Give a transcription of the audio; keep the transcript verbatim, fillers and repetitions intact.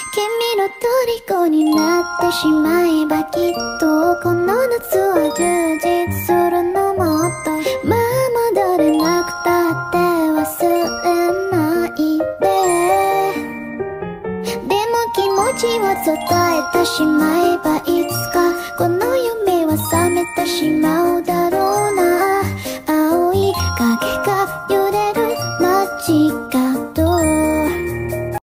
君の虜になってしまえばきっとこの夏は充実するのもっとまあ戻れなくたって忘れないででも気持ちを伝えてしまえばいつかこの夢は覚めてしまう